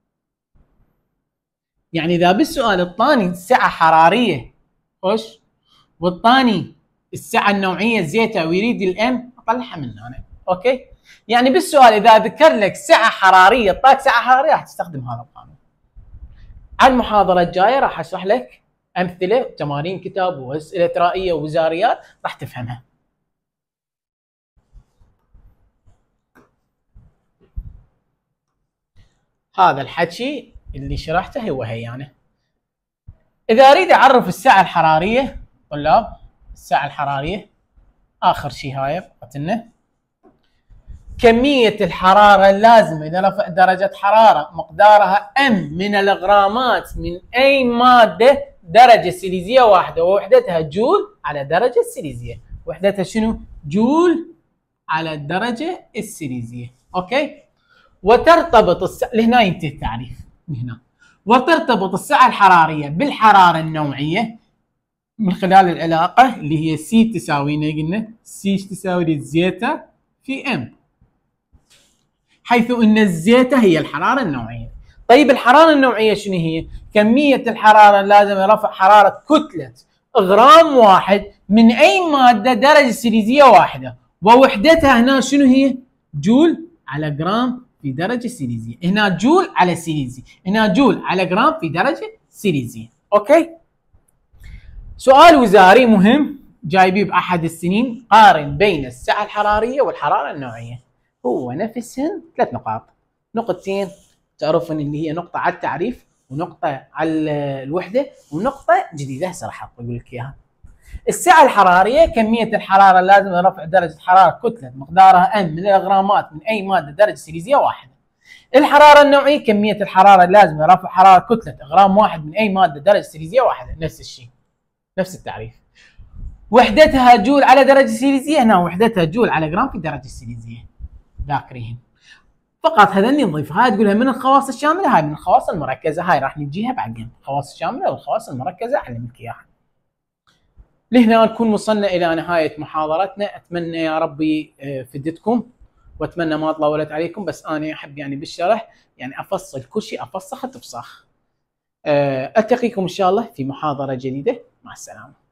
يعني اذا بالسؤال الثاني سعة حرارية خوش والثاني السعة النوعية زيتا ويريد الام اطلعها من هنا. اوكي؟ يعني بالسؤال اذا ذكر لك سعة حرارية طاق سعة حرارية راح تستخدم هذا القانون. على المحاضرة الجاية راح اشرح لك امثلة تمارين كتاب واسئلة رائية ووزاريات راح تفهمها. هذا الحكي اللي شرحته هو هي يعني. اذا اريد اعرف السعة الحرارية طلاب، السعة الحرارية اخر شيء هاي قلنا كمية الحرارة اللازمة لرفع درجة حرارة مقدارها ام من الغرامات من اي مادة درجة سيليزية واحدة ووحدتها جول على الدرجة السيليزية. وحدتها شنو؟ جول على الدرجة السيليزية. اوكي؟ وترتبط السعة لهنا ينتهي التعريف لهنا. وترتبط السعة الحرارية بالحرارة النوعية من خلال العلاقة اللي هي سي تساوي قلنا سي تساوي زيتا في ام، حيث ان الزيتا هي الحرارة النوعية. طيب الحرارة النوعية شنو هي؟ كمية الحرارة اللازمة لرفع حرارة كتلة غرام واحد من اي مادة درجة سيليزية واحدة ووحدتها هنا شنو هي؟ جول على جرام في درجة سيليزية. هنا جول على سيليزي، هنا جول على جرام في درجة سيليزية. اوكي؟ سؤال وزاري مهم جايبيه بأحد السنين، قارن بين السعة الحرارية والحرارة النوعية. هو نفسهن ثلاث نقاط، نقطتين تعرفون اللي هي نقطة على التعريف ونقطة على الوحدة ونقطة جديدة هسه راح اقول لك اياها. السعة الحرارية كمية الحرارة اللازمة لرفع درجة حرارة كتلة مقدارها ام من الغرامات من اي مادة درجة سيليزية واحدة. الحرارة النوعية كمية الحرارة اللازمة لرفع حرارة كتلة غرام واحد من اي مادة درجة سيليزية واحدة. نفس الشيء نفس التعريف. وحدتها جول على درجة سيليزية، هنا وحدتها جول على جرام في درجة السيليزية. ذاكرين فقط هذني نضيف. هاي تقولها من الخواص الشاملة، هاي من الخواص المركزة، هاي راح نجيها بعدين. الخواص الشاملة والخواص المركزة اعلمك اياها. لهنا نكون وصلنا الى نهاية محاضرتنا. اتمنى يا ربي فدتكم واتمنى ما طولت عليكم، بس انا احب يعني بالشرح يعني افصل كل شيء افصخ تفصخ. التقيكم ان شاء الله في محاضرة جديدة. مع السلامة.